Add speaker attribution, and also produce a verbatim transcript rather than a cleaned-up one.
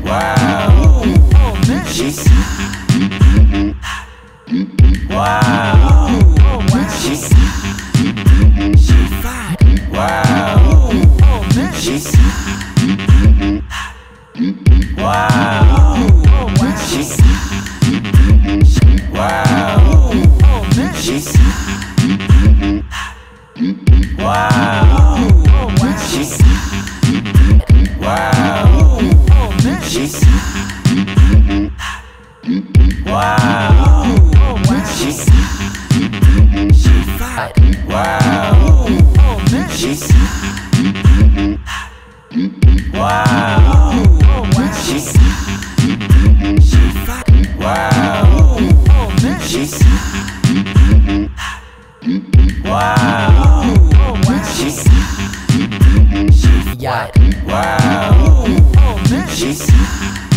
Speaker 1: Wow. She's wow. She's she fine. Wow. She's wow. She's wow. She's wow. She's wow. She's wow. She's she fine. Wow. She's wow. She's she fine. Wow. She's wow. She's she yeah. Wow. She's